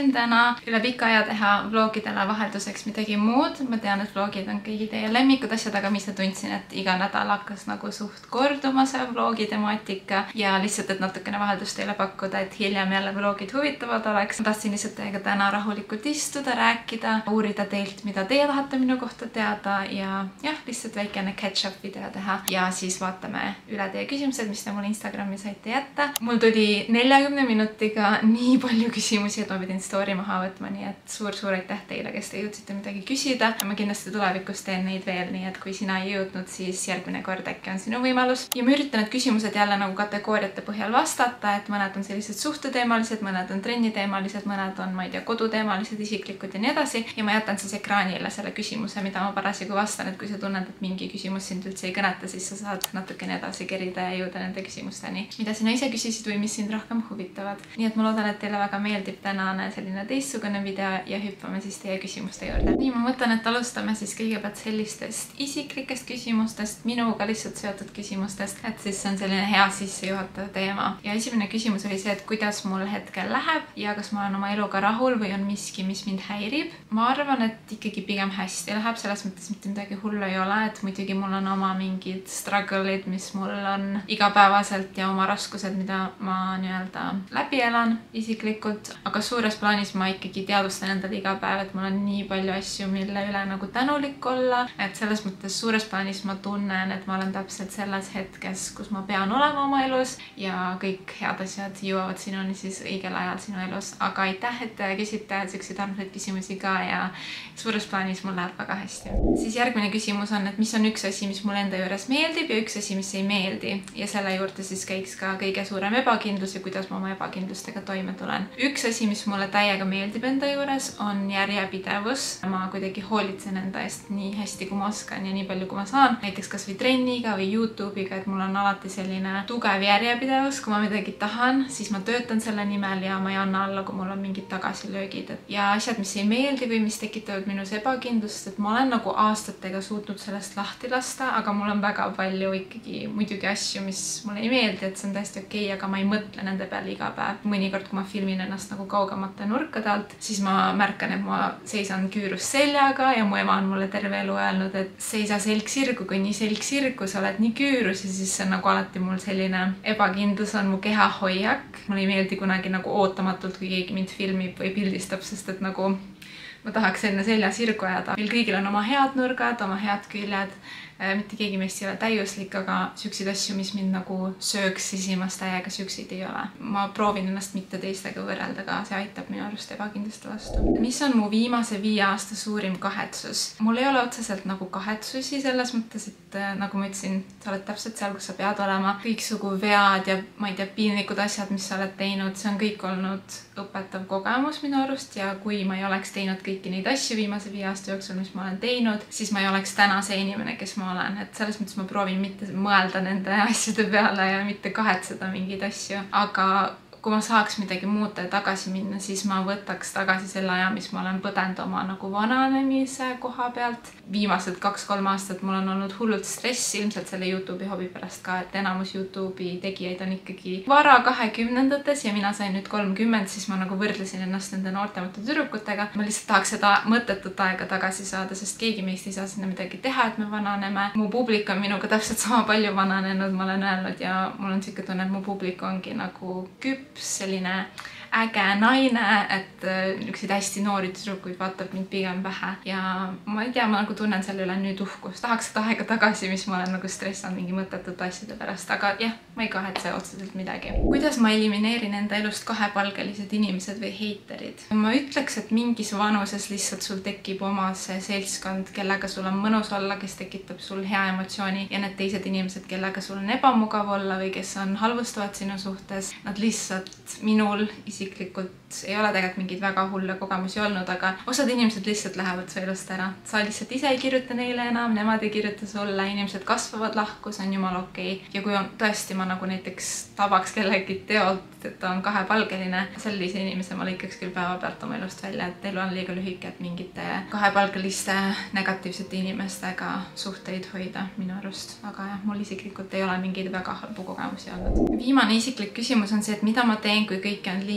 otsustasin täna üle pika aja teha vlogidele vahelduseks midagi muud. Ma tean, et vlogid on kõigi teie lemmikud asjad, aga ma ise tundsin, et iga nädal hakkas nagu suht korduma see vlogi temaatika ja lihtsalt, et natukene vaheldust teile pakkuda, et hiljem jälle vlogid huvitavad oleks. Ma tahtsin lihtsalt teiega täna rahulikult istuda, rääkida, uurida teilt, mida teie tahate minu kohta teada ja jah, lihtsalt väikene catch-up video teha ja siis vaatame üle teie küsimused, mis te mulle Instagrami saite jätta. Mul tuli 40 minutiga nii palju küsimusi, et ma pidin story maha võtma, nii et suur-suur aitäh teile, kes te jõudsite midagi küsida. Ma kindlasti tulevikus teen neid veel, nii et kui sina ei jõudnud, siis järgmine kord äkki on sinu võimalus. Ja ma üritan need küsimused jälle nagu kategooriate põhjal vastata, et mõned on sellised suhteteemalised, mõned on trenniteemalised, mõned on, ma ei tea, koduteemalised, isiklikud ja nii edasi. Ja ma jätan siis ekraanile selle küsimuse, mida ma parasjagu vastan, et kui sa tunned, et mingi küsimus sind üldse ei kõneta, siis sa saad natukene edasi kerida ja jõuda nende küsimusteni, mida sina ise küsisid või mis sind rohkem huvitavad. Nii et ma loodan, et teile väga meeldib tänane selline teistsugune video ja hüppame siis teie küsimuste juurde. Nii, ma mõtlen, et alustame siis kõigepealt sellistest isiklikest küsimustest, minuga lihtsalt seotud küsimustest, et siis see on selline hea sissejuhatav teema. Ja esimene küsimus oli see, et kuidas mul hetkel läheb ja kas ma olen oma eluga rahul või on miski, mis mind häirib. Ma arvan, et ikkagi pigem hästi läheb, selles mõttes mitte midagi hullu ei ole, et muidugi mul on oma mingid struggle'id, mis mul on igapäevaselt ja oma raskused, mida ma nii-öelda läbi elan isiklikult, aga suures plaanis ma ikkagi teadvustan endale iga päev, et mul on nii palju asju, mille üle nagu tänulik olla, et selles mõttes suures plaanis ma tunnen, et ma olen täpselt selles hetkes, kus ma pean olema oma elus ja kõik head asjad jõuavad sinuni siis õigel ajal sinu elus, aga aitäh, et küsite selliseid armsaid küsimusi ka ja suures plaanis mul läheb väga hästi. Siis järgmine küsimus on, et mis on üks asi, mis mulle enda juures meeldib ja üks asi, mis ei meeldi ja selle juurde siis käiks ka kõige suurem ebakindlus ja kuidas ma oma ebakindlustega toime tulen. Üks asi, mis mulle täiega meeldib enda juures, on järjepidevus. Ma kuidagi hoolitsen enda eest nii hästi, kui ma oskan ja nii palju, kui ma saan. Näiteks kas või trenniga või YouTube'iga, et mul on alati selline tugev järjepidevus. Kui ma midagi tahan, siis ma töötan selle nimel ja ma ei anna alla, kui mul on mingid tagasilöögid. Ja asjad, mis ei meeldi või mis tekitavad minus ebakindlust, et ma olen nagu aastatega suutnud sellest lahti lasta, aga mul on väga palju ikkagi muidugi asju, mis mulle ei meeldi, et see on täiesti okei, aga ma ei mõtle nende peale iga päev. Mõnikord, kui ma filmin ennast nagu kaugemate nurkade alt, siis ma märkan, et ma seisan küürus seljaga ja mu ema on mulle terve elu öelnud, et seisa selg sirgu, kui nii selg sirgu, sa oled nii küürus ja siis see on nagu alati mul selline ebakindlus on mu kehahoiak. Mulle ei meeldi kunagi nagu ootamatult, kui keegi mind filmib või pildistab, sest et nagu ma tahaks enne selja sirgu ajada. Meil kõigil on oma head nurgad, oma head küljed. Mitte keegi meist ei ole täiuslik, aga süksid asju, mis mind nagu sööks sisimas täiega, süksid ei ole. Ma proovin ennast mitte teistega võrrelda, aga see aitab minu arust ebakindluste vastu. Mis on mu viimase 5 aasta suurim kahetsus? Mul ei ole otseselt nagu kahetsusi selles mõttes, et nagu ma ütlesin, sa oled täpselt seal, kus sa pead olema. Kõiksugu vead ja ma ei tea, piinlikud asjad, mis sa oled teinud, see on kõik olnud õpetav kogemus minu arust ja kui ma ei oleks teinud kõiki neid asju viimase 5 aasta jooksul, mis ma olen teinud, siis ma ei oleks täna see inimene, kes ma olen, et selles mõttes ma proovin mitte mõelda nende asjade peale ja mitte kahetseda mingeid asju, aga kui ma saaks midagi muuta ja tagasi minna, siis ma võtaks tagasi selle aja, mis ma olen põdenud oma nagu vananemise koha pealt. Viimased 2-3 aastat mul on olnud hullult stress ilmselt selle YouTube'i hobi pärast ka, et enamus YouTube'i tegijaid on ikkagi vara 20-ndates ja mina sain nüüd 30, siis ma nagu võrdlesin ennast nende noortemate tüdrukutega. Ma lihtsalt tahaks seda mõttetut aega tagasi saada, sest keegi meist ei saa sinna midagi teha, et me vananeme. Mu publik on minuga täpselt sama palju vananenud, ma olen öelnud ja mul on siuke tunne, et mu publik ongi nagu küps, selline äge naine, et niisuguseid hästi noori tüdrukuid vaatab mind pigem vähe ja ma ei tea, ma nagu tunnen selle üle nüüd uhkust. Tahaks seda aega tagasi, mis ma olen nagu stressanud mingi mõttetute asjade pärast, aga jah, ma ei kahetse otseselt midagi. Kuidas ma elimineerin enda elust kahepalgelised inimesed või heiterid? Ma ütleks, et mingis vanuses lihtsalt sul tekib oma see seltskond, kellega sul on mõnus olla, kes tekitab sul hea emotsiooni ja need teised inimesed, kellega sul on ebamugav olla või kes on halvustavad sinu suhtes, nad lihtsalt minul isiklikult ei ole tegelikult mingeid väga hulle kogemusi olnud, aga osad inimesed lihtsalt lähevad su elust ära. Sa lihtsalt ise ei kirjuta neile enam, nemad ei kirjuta sulle, inimesed kasvavad lahku, see on jumala okei. Ja kui on tõesti ma nagu näiteks tabaks kellegi teolt, et ta on kahepalgeline, sellise inimese ma lõikaks küll päeva pealt oma elust välja, et elu on liiga lühike, et mingite kahepalgeliste negatiivsete inimestega suhteid hoida minu arust. Aga jah, mul isiklikult ei ole mingeid väga halbu kogemusi olnud. Viimane isiklik küsimus on see, et mida ma teen, kui kõike on liiga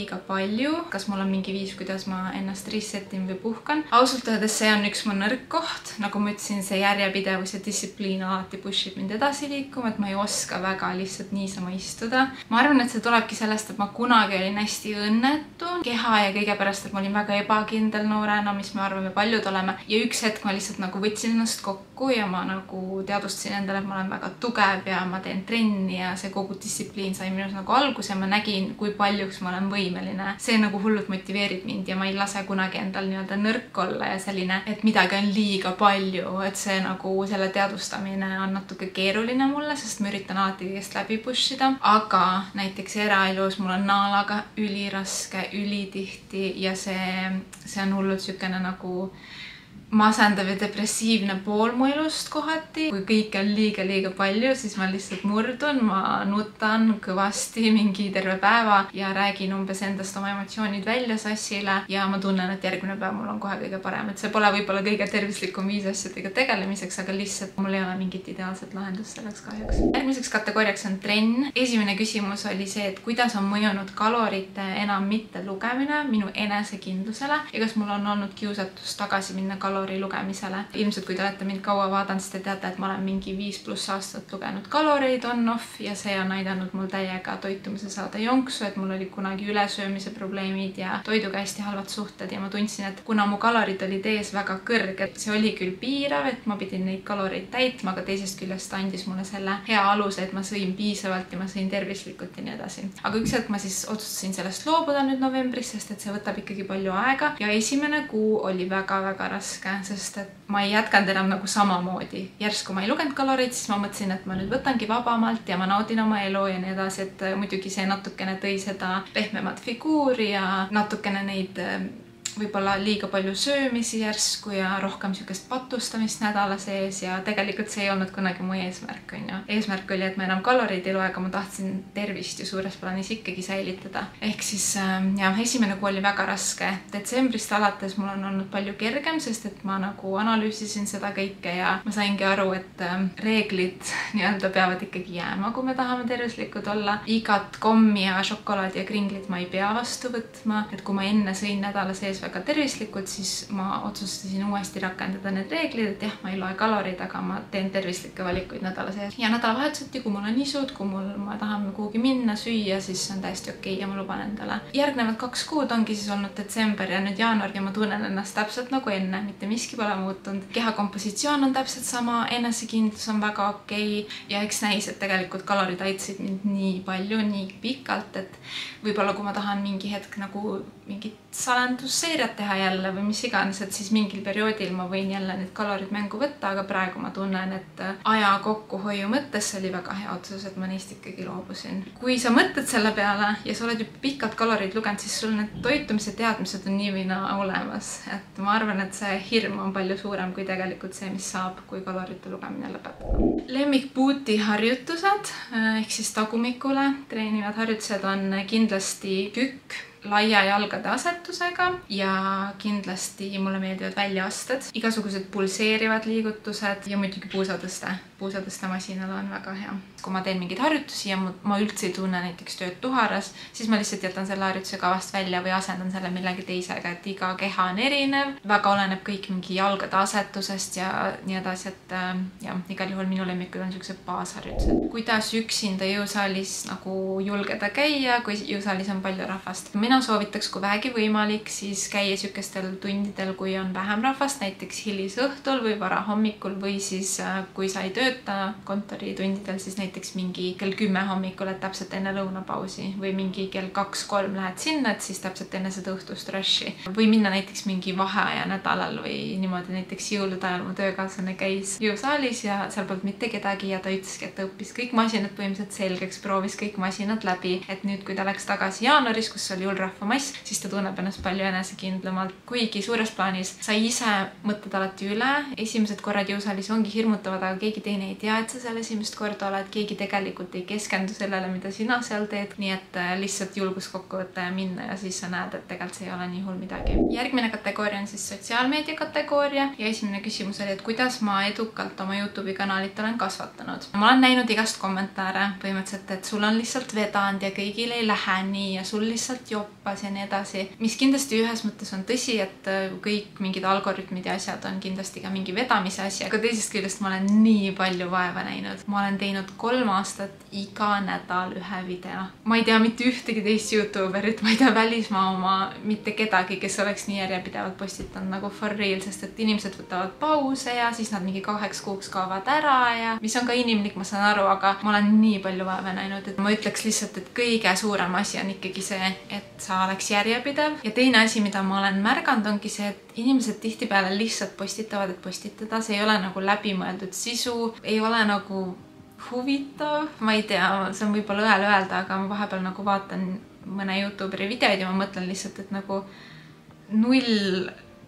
liiga palju, kas mul on mingi viis, kuidas ma ennast resetin või puhkan. Ausalt öeldes see on üks mu nõrk koht, nagu ma ütlesin, see järjepidevus ja distsipliin alati pushib mind edasi liikuma, et ma ei oska väga lihtsalt niisama istuda. Ma arvan, et see tulebki sellest, et ma kunagi olin hästi õnnetu keha ja kõige pärast, et ma olin väga ebakindel noorena, mis me arvame paljud oleme. Ja üks hetk ma lihtsalt nagu võtsin ennast kokku ja ma nagu teadvustasin endale, et ma olen väga tugev ja ma teen trenni ja see kogu distsipliin sai minus nagu alguse ja ma nägin, kui paljuks ma olen võimeline. See nagu hullult motiveerib mind ja ma ei lase kunagi endal nii-öelda nõrk olla ja selline, et midagi on liiga palju, et see nagu selle teadvustamine on natuke keeruline mulle, sest ma üritan alati kõigest läbi push ida, aga näiteks eraelus mul on naalaga üliraske, ülitihti ja see on hullult sükene nagu masendav ja depressiivne pool mu elust kohati. Kui kõike on liiga palju, siis ma lihtsalt murdun, ma nutan kõvasti mingi terve päeva ja räägin umbes endast oma emotsioonid välja sassile ja ma tunnen, et järgmine päev mul on kohe kõige parem. Et see pole võib-olla kõige tervislikum viis asjadega tegelemiseks, aga lihtsalt mul ei ole mingit ideaalset lahendust selleks kahjuks. Järgmiseks kategooriaks on trenn. Esimene küsimus oli see, et kuidas on mõjunud kalorite enam mitte lugemine minu enesekindlusele ja kas mul on olnud kiusatus tagasi minna kalori lugemisele. Ilmselt, kui te olete mind kaua vaadanud, siis te teate, et ma olen mingi 5+ aastat lugenud kaloreid on-off ja see on aidanud mul täiega toitumise saada jonksu, et mul oli kunagi ülesöömise probleemid ja toiduga hästi halvad suhted ja ma tundsin, et kuna mu kalorid olid ees väga kõrged, see oli küll piirav, et ma pidin neid kaloreid täitma, aga teisest küljest andis mulle selle hea aluse, et ma sõin piisavalt ja ma sõin tervislikult ja nii edasi. Aga üks hetk ma siis otsustasin sellest loobuda nüüd novembris, sest et see võtab ikkagi palju aega ja esimene kuu oli väga-väga raske, sest et ma ei jätkanud enam nagu samamoodi. Järsku ma ei lugenud kaloreid, siis ma mõtlesin, et ma nüüd võtangi vabamalt ja ma naudin oma elu ja nii edasi, et muidugi see natukene tõi seda pehmemat figuuri ja natukene neid võib-olla liiga palju söömisi järsku ja rohkem sükest patustamist nädala sees ja tegelikult see ei olnud kunagi mu eesmärk, on ju. Eesmärk oli, et ma enam kaloreid ei loe, aga ma tahtsin tervist ju suures plaanis ikkagi säilitada. Ehk siis jah, esimene kuu oli väga raske. Detsembrist alates mul on olnud palju kergem, sest et ma nagu analüüsisin seda kõike ja ma saingi aru, et reeglid nii-öelda peavad ikkagi jääma, kui me tahame tervislikud olla. Igat kommi ja šokolaadi ja kringlit ma ei pea vastu võtma, et kui ma enne sõin nädala sees väga tervislikult, siis ma otsustasin uuesti rakendada need reeglid, et jah, ma ei loe kaloreid, aga ma teen tervislikke valikuid nädala sees. Ja nädalavahetuseti, kui mul on isud, kui ma tahan kuhugi minna, süüa, siis on täiesti okei ja ma luban endale. Järgnevad 2 kuud ongi siis olnud detsember ja nüüd jaanuar ja ma tunnen ennast täpselt nagu enne, mitte miski pole muutunud. Keha kompositsioon on täpselt sama, enesekindlus on väga okei ja eks näis, et tegelikult kalorid aitasid mind nii palju, nii pikalt, et võib-olla kui ma tahan mingi hetk nagu mingit salendusseeriat teha jälle või mis iganes, et siis mingil perioodil ma võin jälle need kalorid mängu võtta, aga praegu ma tunnen, et aja kokkuhoiu mõttes oli väga hea otsus, et ma neist ikkagi loobusin. Kui sa mõtled selle peale ja sa oled juba pikalt kalorid lugenud, siis sul need toitumise teadmised on nii või naa olemas. Et ma arvan, et see hirm on palju suurem kui tegelikult see, mis saab, kui kalorite lugemine lõpeb. Lemmikpuuti harjutused ehk siis tagumikule treenivad harjutused on kindlasti kükk laia jalgade asetusega ja kindlasti mulle meeldivad väljaasted, igasugused pulseerivad liigutused ja muidugi puusatõste. Puusatõste masinal on väga hea. Kui ma teen mingeid harjutusi ja ma üldse ei tunne näiteks tööd tuharas, siis ma lihtsalt jätan selle harjutuse kavast välja või asendan selle millegi teisega, et iga keha on erinev. Väga oleneb kõik mingi jalgade asetusest ja nii edasi, et ja, igal juhul minu lemmikud on sellised baasharjutused. Kuidas üksinda jõusaalis nagu julgeda käia, kui jõusaalis on palju rahvast? Mina soovitaks, kui vähegi võimalik, siis käia sükestel tundidel, kui on vähem rahvast, näiteks hilisõhtul või varahommikul või siis kui sa ei tööta kontoritundidel, siis näiteks mingi kell 10 hommikul, et täpselt enne lõunapausi või mingi kell 2-3 lähed sinna, et siis täpselt enne seda õhtust rushi. Või minna näiteks mingi vaheaja nädalal või niimoodi näiteks jõulude ajal mu töökaaslane käis jõusaalis ja seal polnud mitte kedagi ja ta ütleski, et ta õppis kõik masinad põhimõtteliselt selgeks, proovis kõik masinad läbi, et nüüd, kui ta läks tagasi jaanuaris, kus oli rahvamass, siis ta tunneb ennast palju enesekindlamalt. Kuigi suures plaanis sa ise mõtled alati üle, esimesed korrad jõusaalis ongi hirmutavad, aga keegi teine teine ei tea, et sa seal esimest korda oled, keegi tegelikult ei keskendu sellele, mida sina seal teed, nii et lihtsalt julgus kokku võtta ja minna ja siis sa näed, et tegelikult see ei ole nii hull midagi. Järgmine kategooria on siis sotsiaalmeedia kategooria ja esimene küsimus oli, et kuidas ma edukalt oma YouTube'i kanalit olen kasvatanud. Ma olen näinud igast kommentaare põhimõtteliselt, et sul on lihtsalt vedanud ja kõigil ei lähe nii ja sul lihtsalt joppas ja nii edasi, mis kindlasti ühes mõttes on tõsi, et kõik mingid algoritmid ja asjad on kindlasti ka mingi vedamise asi, aga teisest küljest ma olen nii palju vaeva näinud. Ma olen teinud 3 aastat iga nädal ühe video. Ma ei tea mitte ühtegi teist YouTuberit, ma ei tea välismaa oma, mitte kedagi, kes oleks nii järjepidevalt postitanud nagu for real, sest et inimesed võtavad pause ja siis nad mingi 2 kuuks kaovad ära ja mis on ka inimlik, ma saan aru, aga ma olen nii palju vaeva näinud, et ma ütleks lihtsalt, et kõige suurem asi on ikkagi see, et sa oleks järjepidev. Ja teine asi, mida ma olen märganud, ongi see, et inimesed tihtipeale lihtsalt postitavad, et postitada, see ei ole nagu läbimõeldud sisu, ei ole nagu huvitav, ma ei tea, see on võib-olla õel öelda, aga ma vahepeal nagu vaatan mõne YouTuberi videoid ja ma mõtlen lihtsalt, et nagu 0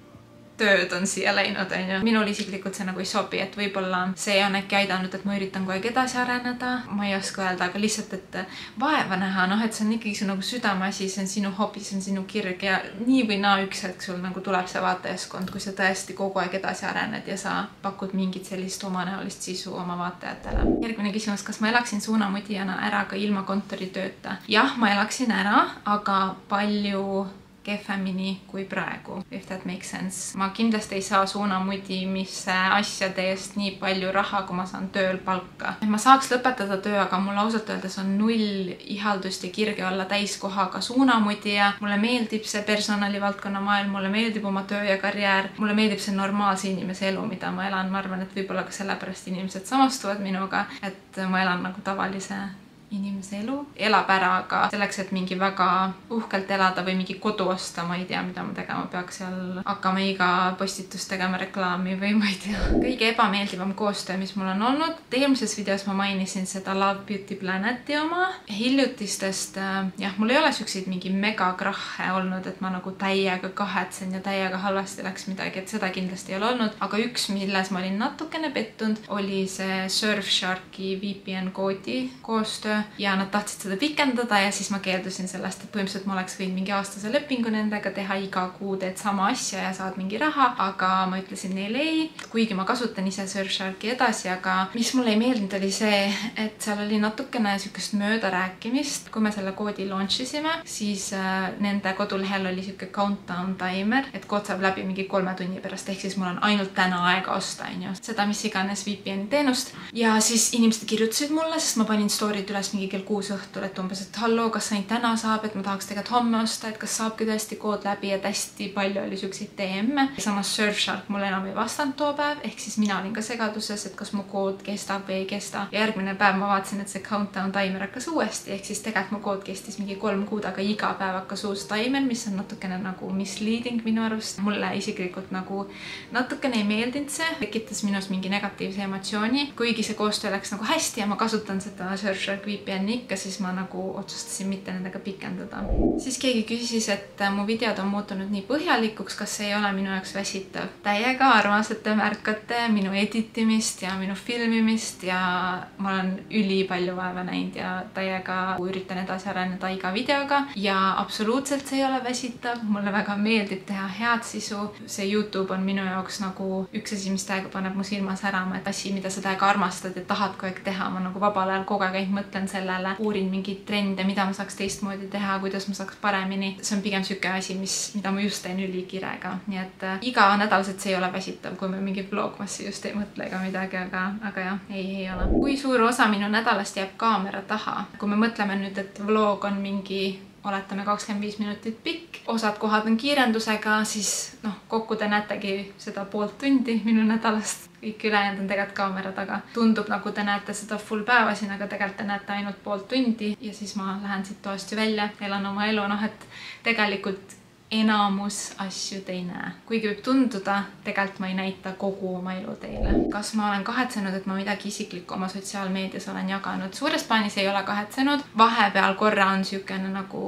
tööd on siia läinud, on ju. Minul isiklikult see nagu ei sobi, et võib-olla see on äkki aidanud, et ma üritan kogu aeg edasi areneda. Ma ei oska öelda, aga lihtsalt, et vaeva näha, et see on ikkagi su nagu südameasi, see on sinu hobi, see on sinu kirg ja nii või naa üks hetk sul nagu tuleb see vaatajaskond, kui sa tõesti kogu aeg edasi arened ja sa pakud mingit sellist omanäolist sisu oma vaatajatele. Järgmine küsimus, kas ma elaksin suunamudijana ära ka ilma kontoritööta? Jah, ma elaksin ära, aga palju kehvemini kui praegu, if that makes sense. Ma kindlasti ei saa suunamudimise asjade eest nii palju raha, kui ma saan tööl palka. Ma saaks lõpetada töö, aga mul ausalt öeldes on 0 ihaldust ja kirge olla täiskohaga suunamudija. Mulle meeldib see personalivaldkonna maailm, mulle meeldib oma töö ja karjäär, mulle meeldib see normaalse inimese elu, mida ma elan. Ma arvan, et võib-olla ka sellepärast inimesed samastuvad minuga, et ma elan nagu tavalise inimese elu, elab ära, aga selleks, et mingi väga uhkelt elada või mingi kodu osta, ma ei tea, mida ma tegema peaks seal hakkama iga postitust tegema reklaami või ma ei tea. Kõige ebameeldivam koostöö, mis mul on olnud. Eelmises videos ma mainisin seda Love Beauty Planeti oma. Hiljutistest, jah, mul ei ole siukseid mingi megakrahhe olnud, et ma nagu täiega kahetsen ja täiega halvasti läks midagi, et seda kindlasti ei ole olnud. Aga üks, milles ma olin natukene pettunud, oli see Surfsharki VPN koodi koostöö. Ja nad tahtsid seda pikendada ja siis ma keeldusin sellest, et põhimõtteliselt ma oleks võinud mingi aastase lepingu nendega teha, iga kuu teed sama asja ja saad mingi raha, aga ma ütlesin neile ei, kuigi ma kasutan ise Surfsharki edasi, aga mis mulle ei meeldinud oli see, et seal oli natukene siukest möödarääkimist. Kui me selle koodi launch isime, siis nende kodulehel oli siuke countdown timer, et kood saab läbi mingi 3 tunni pärast, ehk siis mul on ainult täna aega osta, seda mis iganes VPN teenust. Ja siis inimesed kirjutasid mulle, sest ma panin story'd üles mingi kell 6 õhtul, et umbes, et halloo, kas ainult täna saab, et ma tahaks tegelikult homme osta, et kas saabki tõesti kood läbi, et hästi palju oli siukseid DM-e. Samas Surfshark mulle enam ei vastanud too päev, ehk siis mina olin ka segaduses, et kas mu kood kestab või ei kesta. Ja järgmine päev ma vaatasin, et see countdown timer hakkas uuesti, ehk siis tegelikult mu kood kestis mingi 3 kuud, aga iga päev hakkas uus timer, mis on natukene nagu misleading minu arust. Mulle isiklikult nagu natukene ei meeldinud see, tekitas minus mingi negatiivse emotsiooni, kuigi see koostöö läks nagu hästi ja ma kasutan seda Surfshark VPN-i ikka, siis ma nagu otsustasin mitte nendega pikendada. Siis keegi küsis, et mu videod on muutunud nii põhjalikuks, kas see ei ole minu jaoks väsitav. Täiega armas, et te märkate minu editimist ja minu filmimist ja ma olen ülipalju vaeva näinud ja täiega üritan edasi areneda iga videoga ja absoluutselt see ei ole väsitav. Mulle väga meeldib teha head sisu. See YouTube on minu jaoks nagu üks asi, mis täiega paneb mu silma särama, et asi, mida sa täiega armastad ja tahad kogu aeg teha. Ma nagu vabal ajal kogu aeg mõtlen sellele, uurin mingeid trende, mida ma saaks teistmoodi teha, kuidas ma saaks paremini. See on pigem siuke asi, mida ma just teen ülikirega. Nii et iga nädalaselt see ei ole väsitav, kui me mingi vlogmassi just ei mõtle ega midagi, aga jah, ei ole. Kui suur osa minu nädalast jääb kaamera taha? Kui me mõtleme nüüd, et vlog on mingi oletame 25 minutit pikk, osad kohad on kiirendusega, siis kokku te näetegi seda poolt tundi minu nädalast. Kõik ülejäänud on tegelikult kaamera taga. Tundub nagu te näete seda full päeva siin, aga tegelikult te näete ainult poolt tundi ja siis ma lähen siit toast ju välja, elan oma elu, et tegelikult enamus asju te ei näe. Kuigi võib tunduda, tegelikult ma ei näita kogu oma elu teile. Kas ma olen kahetsenud, et ma midagi isiklikku oma sotsiaalmeedias olen jaganud? Suures plaanis ei ole kahetsenud. Vahepeal korra on siukene nagu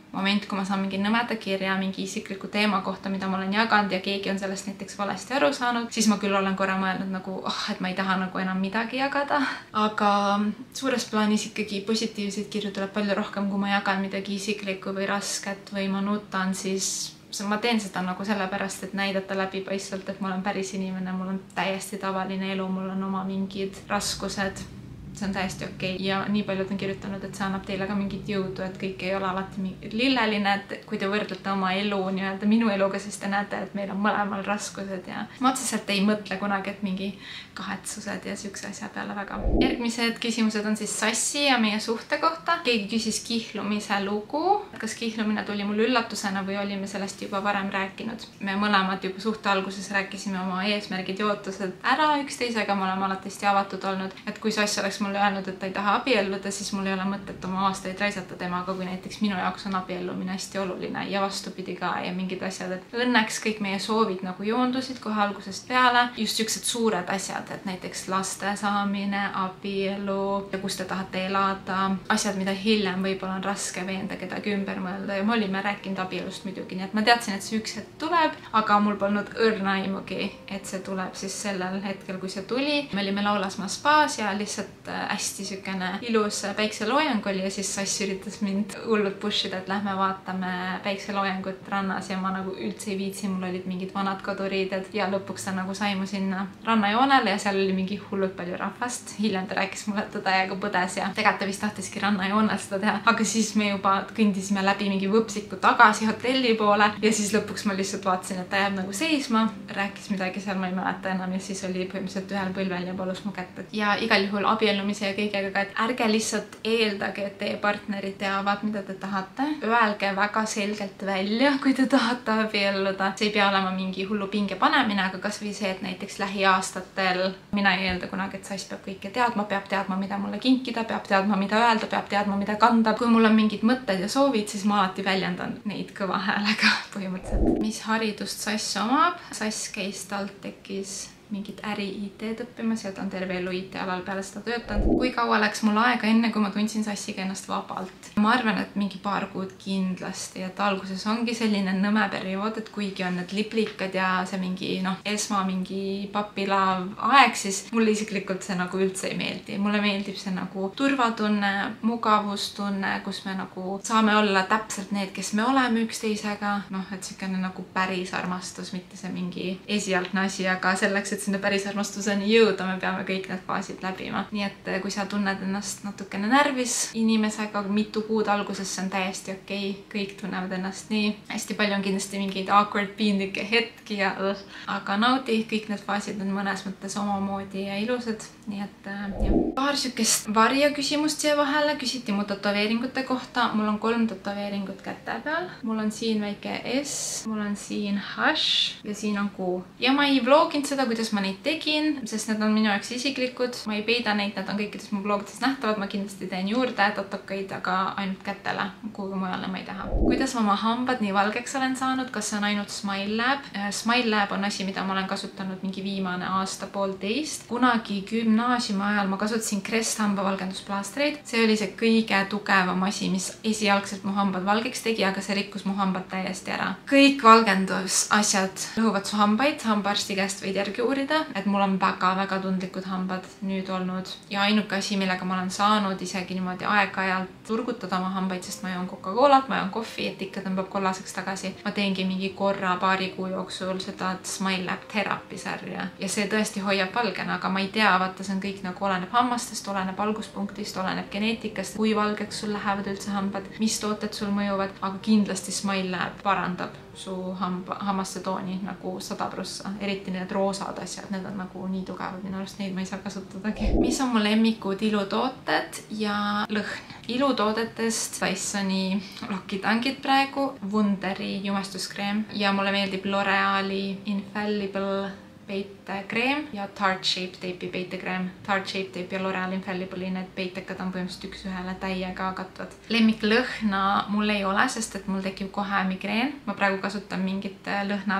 moment, kui ma saan mingi nõmeda kirja mingi isikliku teema kohta, mida ma olen jaganud ja keegi on sellest näiteks valesti aru saanud, siis ma küll olen korra mõelnud nagu, et ma ei taha nagu enam midagi jagada. Aga suures plaanis ikkagi positiivseid kirju tuleb palju rohkem, kui ma jagan midagi isiklikku või rasket või ma nutan, siis ma teen seda nagu sellepärast, et näidata läbipaistvalt, et ma olen päris inimene, mul on täiesti tavaline elu, mul on oma mingid raskused. See on täiesti okei. Ja nii paljud on kirjutanud, et see annab teile ka mingit jõudu, et kõik ei ole alati lilleline, et kui te võrdlete oma elu nii-öelda minu eluga, siis te näete, et meil on mõlemal raskused ja ma otseselt ei mõtle kunagi, et mingi kahetsused ja siukse asja peale väga. Järgmised küsimused on siis Sassi ja meie suhte kohta. Keegi küsis kihlumise lugu. Kas kihlumine tuli mul üllatusena või olime sellest juba varem rääkinud? Me mõlemad juba suhte alguses rääkisime oma eesmärgid ja ootused ära üksteisega, me oleme alati hästi avatud olnud, et kui Sass oleks mulle öelnud, et ta ei taha abielluda, siis mul ei ole mõtet oma aastaid raisata temaga, kui näiteks minu jaoks on abiellumine hästi oluline ja vastupidi ka ja mingid asjad, et õnneks kõik meie soovid nagu joondusid kohe algusest peale. Just siuksed suured asjad, et näiteks laste saamine, abielu ja kus te tahate elada, asjad, mida hiljem võib-olla on raske veenda kedagi ümber mõelda ja me olime rääkinud abielust muidugi, nii et ma teadsin, et see üks hetk tuleb, aga mul polnud õrna aimugi, et see tuleb siis sellel hetkel, kui see tuli. Me olime Laulasmaa spaas ja lihtsalt hästi sükene ilus päikseloojang oli ja siis Sass üritas mind hullult push ida, et lähme vaatame päikseloojangut rannas ja ma nagu üldse ei viitsi, mul olid mingid vanad koduriided ja lõpuks ta nagu sai mu sinna rannajoonele ja seal oli mingi hullult palju rahvast. Hiljem ta rääkis mulle, et ta täiega põdes ja tegelikult ta vist tahtiski rannajoonel seda teha, aga siis me juba kõndisime läbi mingi võpsiku tagasi hotelli poole ja siis lõpuks ma lihtsalt vaatasin, et ta jääb nagu seisma, rääkis midagi seal, ma ei mäleta enam ja siis oli põhimõtteliselt ühel põlvel ja palus mu kätt. Ja igal juhul abiellumise ja kõigega ka, et ärge lihtsalt eeldage, et teie partnerid teavad, mida te tahate. Öelge väga selgelt välja, kui te tahate abielluda. See ei pea olema mingi hullu pinge panemine, aga kas või see, et näiteks lähiaastatel mina ei eelda kunagi, et Sass peab kõike teadma, peab teadma, mida mulle kinkida, peab teadma, mida öelda, peab teadma, mida kanda. Kui mul on mingid mõtted ja soovid, siis ma alati väljendan neid kõva häälega põhimõtteliselt. Mis haridust Sass omab? Sass käis TalTechis mingit äri-IT-d õppimas ja ta on terve elu IT-alal peale seda töötanud. Kui kaua läks mul aega enne, kui ma tundsin Sassiga ennast vabalt? Ma arvan, et mingi paar kuud kindlasti, et alguses ongi selline nõme periood, et kuigi on need liblikad ja see mingi mingi papilav aeg, siis mulle isiklikult see nagu üldse ei meeldi. Mulle meeldib see nagu turvatunne, mugavustunne, kus me nagu saame olla täpselt need, kes me oleme üksteisega. Et siukene nagu päris armastus, mitte see mingi esialgne asi, aga selleks, et sinna päris armastuseni jõuda, me peame kõik need faasid läbima. Nii et kui sa tunned ennast natukene närvis inimesega mitu kuud alguses, see on täiesti okei. Kõik tunnevad ennast nii. Hästi palju on kindlasti mingeid awkward piinlikke hetki aga naudi, kõik need faasid on mõnes mõttes omamoodi ja ilusad. Nii et paar sükest varja küsimust siia vahele. Küsiti mu tätoveeringute kohta. Mul on 3 tätoveeringut käte peal. Mul on siin väike S, mul on siin hash ja siin on kuu. Ja ma ei vloginud seda, kuidas ma neid tegin, sest need on minu jaoks isiklikud. Ma ei peida neid, need on kõikides mu blogides nähtavad. Ma kindlasti teen juurde tatokaid, aga ainult kätele, kuhugi mujale ma ei taha. Kuidas ma oma hambad nii valgeks olen saanud? Kas see on ainult Smile Lab? Smile Lab on asi, mida ma olen kasutanud mingi viimane aasta-poolteist. Kunagi gümnaasiumi ajal ma kasutasin Crest hambavalgendusplaastreid. See oli see kõige tugevam asi, mis esialgselt mu hambad valgeks tegi, aga see rikkus mu hambad täiesti ära. Kõik valgendusasjad lõhuvad su hambaid. Hambaarsti käest võid järgi uurida, et mul on väga-väga tundlikud hambad nüüd olnud ja ainuke asi, millega ma olen saanud isegi niimoodi aeg-ajalt turgutada oma hambaid, sest ma joon Coca-Colat, ma joon kohvi, et ikka tõmbab kollaseks tagasi. Ma teengi mingi korra paari kuu jooksul seda Smile Lab Therapy sarja ja see tõesti hoiab valgena, aga ma ei tea, vaata, see on kõik nagu oleneb hammastest, oleneb alguspunktist, oleneb geneetikast, kui valgeks sul lähevad üldse hambad, mis tooted sul mõjuvad, aga kindlasti Smile Lab parandab su hammaste tooni nagu 100%, eriti need roosad asjad, need on nagu nii tugevad, minu arust neid ma ei saa kasutadagi. Mis on mu lemmikud ilutooted ja lõhn? Ilutoodetest Dysoni lokitangid praegu, Wunderi jumestuskreem ja mulle meeldib L'Oreali Infallible peitekreem ja Tarte Shape Tape'i peitekreem. Tarte Shape Tape ja L'Oreal Infallible'i need peitekad on põhimõtteliselt üks ühele täiega katvad. Lemmiklõhna mul ei ole, sest et mul tekib kohe migreen. Ma praegu kasutan mingit lõhnavett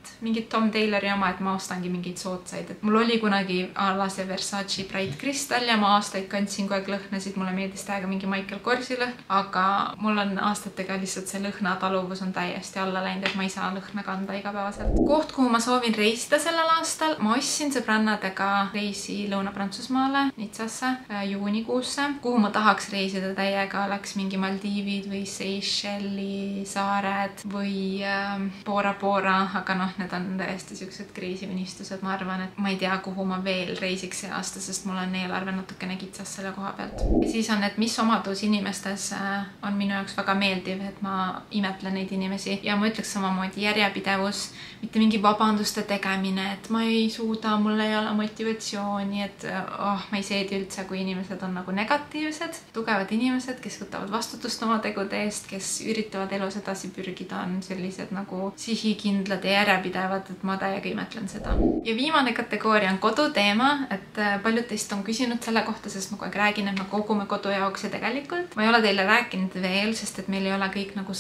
mingit Tom Taylori oma, et ma ostangi mingeid soodsaid, et mul oli kunagi a la see Versace Bright Crystal ja ma aastaid kandsin kogu aeg lõhnasid, mulle meeldis täiega mingi Michael Korsi lõhn, aga mul on aastatega lihtsalt see lõhnataluvus on täiesti alla läinud, et ma ei saa lõhna kanda igapäevaselt. Koht, kuhu ma soovin reisida sellel aastal, ma ostsin sõbrannadega reisi Lõuna-Prantsusmaale, Nitsasse, juunikuusse, kuhu ma tahaks reisida täiega, oleks mingi Maldiivid või Seychelli saared või Bora Bora, aga noh, need on täiesti siuksed kriisiunistused, ma arvan, et ma ei tea, kuhu ma veel reisiks see aasta, sest mul on eelarve natukene kitsas selle koha pealt. Ja siis on, et mis omadus inimestes on minu jaoks väga meeldiv, et ma imetlen neid inimesi ja ma ütleks samamoodi järjepidevus, mitte mingi vabanduste tegemine, et ma ei suuda, mul ei ole motivatsiooni, et ma ei seedi üldse, kui inimesed on nagu negatiivsed. Tugevad inimesed, kes võtavad vastutust oma tegude eest, kes üritavad elus edasi pürgida, on sellised nagu sihikindlad ja järjepidevad, et ma täiega imetlen seda. Ja viimane kategooria on koduteema, et paljud teist on küsinud selle kohta, sest ma kogu aeg räägin, et me kogume kodu jaoks ja tegelikult ma ei ole teile rääkinud veel, sest et meil ei ole kõik nagu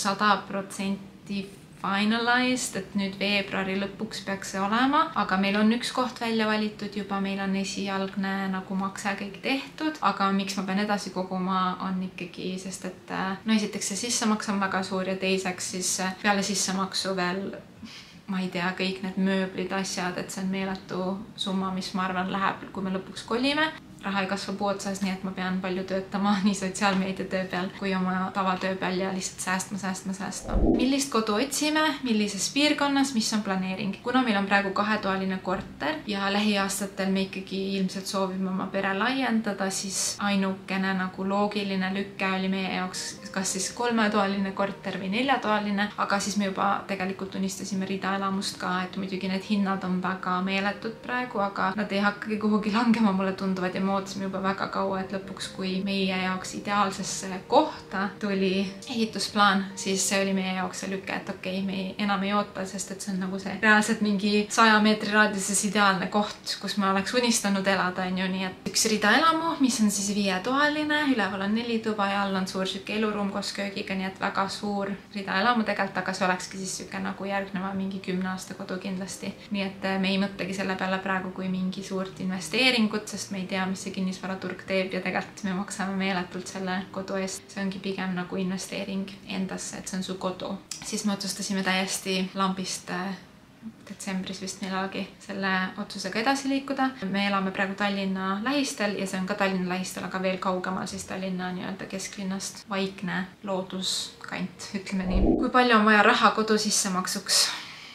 100% finalized, et nüüd veebruari lõpuks peaks see olema, aga meil on üks koht välja valitud juba, meil on esialgne nagu makse kõik tehtud, aga miks ma pean edasi koguma, on ikkagi, sest et no esiteks see sissemaks on väga suur ja teiseks siis peale sissemaksu veel ma ei tea, kõik need mööblid, asjad, et see on meeletu summa, mis ma arvan läheb, kui me lõpuks kolime. Raha ei kasva puu otsas, nii et ma pean palju töötama nii sotsiaalmeedia töö peal kui oma tavatöö peal ja lihtsalt säästma. Millist kodu otsime, millises piirkonnas, mis on planeering? Kuna meil on praegu 2-toaline korter ja lähiaastatel me ikkagi ilmselt soovime oma pere laiendada, siis ainukene nagu loogiline lükke oli meie jaoks kas siis 3-toaline korter või 4-toaline, aga siis me juba tegelikult unistasime ridaelamust ka, et muidugi need hinnad on väga meeletud praegu, aga nad ei hakkagi kuhugi langema, mulle tunduvad ja me ootasime juba väga kaua, et lõpuks, kui meie jaoks ideaalsesse kohta tuli ehitusplaan, siis see oli meie jaoks see lüke, et okei, me enam ei oota, sest et see on nagu see reaalselt mingi 100 meetri raadiuses ideaalne koht, kus me oleks unistanud elada, on ju, nii et üks ridaelamu, mis on siis 5-toaline, üleval on 4 tuba ja all on suur siuke eluruum koos köögiga, nii et väga suur ridaelamu tegelikult, aga see olekski siis siuke nagu järgneva mingi 10 aasta kodu kindlasti. Nii et me ei mõtlegi selle peale praegu kui mingi suurt investeeringut, sest me ei tea, mis see kinnisvaraturg teeb ja tegelikult me maksame meeletult selle kodu eest. See ongi pigem nagu investeering endasse, et see on su kodu. Siis me otsustasime täiesti lambist detsembris vist millalgi selle otsusega edasi liikuda. Me elame praegu Tallinna lähistel ja see on ka Tallinna lähistel, aga veel kaugemal siis Tallinna nii-öelda kesklinnast. Vaikne looduskant, ütleme nii. Kui palju on vaja raha kodu sissemaksuks?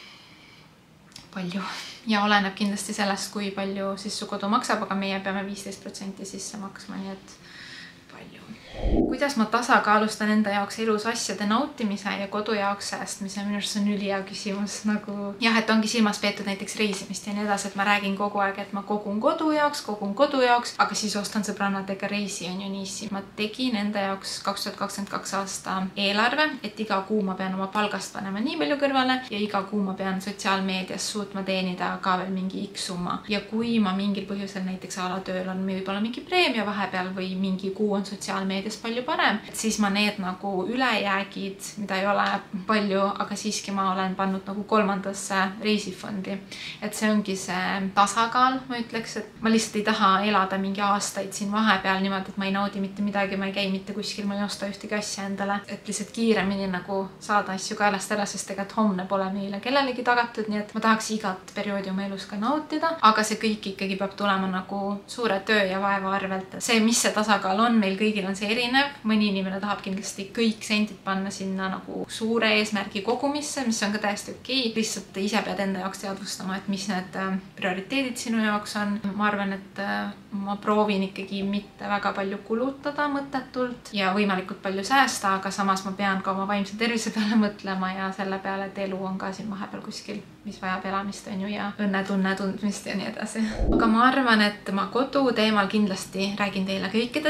Palju. Ja oleneb kindlasti sellest, kui palju siis su kodu maksab, aga meie peame 15% sisse maksma, nii et palju. Kuidas ma tasakaalustan enda jaoks elus asjade nautimise ja kodu jaoks säästmise? Minu arust see on ülihea küsimus. Nagu jah, et ongi silmas peetud näiteks reisimist ja nii edasi, et ma räägin kogu aeg, et ma kogun kodu jaoks, aga siis ostan sõbrannadega reisi, on ju niiviisi. Ma tegin enda jaoks 2022 aasta eelarve, et iga kuu ma pean oma palgast panema nii palju kõrvale ja iga kuu ma pean sotsiaalmeedias suutma teenida ka veel mingi X summa. Ja kui ma mingil põhjusel näiteks ala tööl on võib-olla mingi preemia vahepeal või mingi kuu on sotsiaalmeedias palju parem, siis ma need nagu ülejäägid, mida ei ole palju, aga siiski ma olen pannud nagu 3. reisifondi. Et see ongi see tasakaal, ma ütleks, et ma lihtsalt ei taha elada mingi aastaid siin vahepeal niimoodi, et ma ei naudi mitte midagi, ma ei käi mitte kuskil, ma ei osta ühtegi asja endale, et lihtsalt kiiremini nagu saada asju kaelast ära, sest tegelikult homne pole meile kellelegi tagatud, nii et ma tahaks igat perioodi oma elus ka nautida, aga see kõik ikkagi peab tulema nagu suure töö ja vaeva arvelt. See, mis see tasakaal on, meil kõigil on see erinev. Mõni inimene tahab kindlasti kõik sendid panna sinna nagu suure eesmärgi kogumisse, mis on ka täiesti okei. Lihtsalt ise pead enda jaoks teadvustama, et mis need prioriteedid sinu jaoks on. Ma arvan, et ma proovin ikkagi mitte väga palju kulutada mõttetult ja võimalikult palju säästa, aga samas ma pean ka oma vaimse tervise peale mõtlema ja selle peale, et elu on ka siin vahepeal kuskil, mis vajab elamist, on ju, ja õnnetunne tundmist ja nii edasi. Aga ma arvan, et ma kodu teemal kindlasti räägin teile kõike detailselt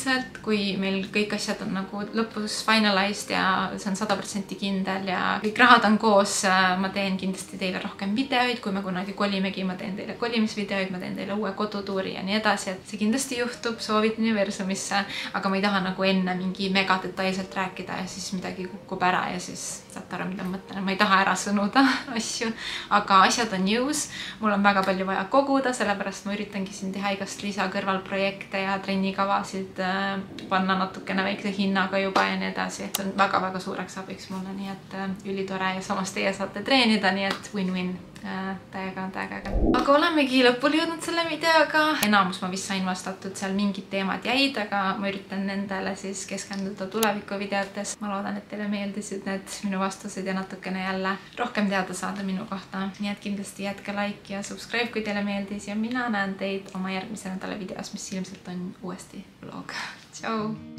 ilmselt, kui meil kõik asjad on nagu lõpus finalized ja see on 100% kindel ja kõik rahad on koos, ma teen kindlasti teile rohkem videoid, kui me kunagi kolimegi, ma teen teile kolimisvideoid, ma teen teile uue kodutuuri ja nii edasi, et see kindlasti juhtub, soovid universumisse, aga ma ei taha nagu enne mingi mega detailselt rääkida ja siis midagi kukub ära ja siis saate aru, mida ma mõtlen, ma ei taha ära sõnuda asju, aga asjad on jõus, mul on väga palju vaja koguda, sellepärast ma üritangi siin teha igast lisakõrvalprojekte ja trennikavasid panna natukene väikse hinnaga juba ja nii edasi, et see on väga-väga suureks abiks mulle, nii et ülitore ja samas teie saate treenida, nii et win-win. Täiega. Aga olemegi lõpuni jõudnud selle videoga. Enamus ma vist sain vastatud, seal mingid teemad jäid, aga ma üritan nendele siis keskenduda tulevikuvideotes. Ma loodan, et teile meeldisid need minu vastused ja natukene jälle rohkem teada saada minu kohta. Nii et kindlasti jätke like ja subscribe, kui teile meeldis ja mina näen teid oma järgmise nädala videos, mis ilmselt on uuesti vlog. Tšau!